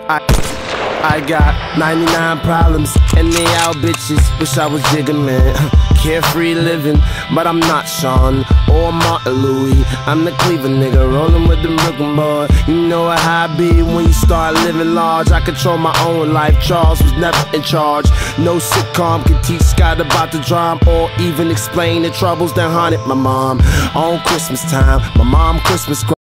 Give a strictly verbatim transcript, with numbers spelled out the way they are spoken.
I, I got ninety-nine problems, and they out bitches. Wish I was Jigga, man. Carefree living, but I'm not Sean or Martin Louis. I'm the Cleveland nigga, rolling with the Brooklyn boy. You know how I be when you start living large. I control my own life, Charles was never in charge. No sitcom can teach Scott about the drama, or even explain the troubles that haunted my mom. On Christmas time, my mom Christmas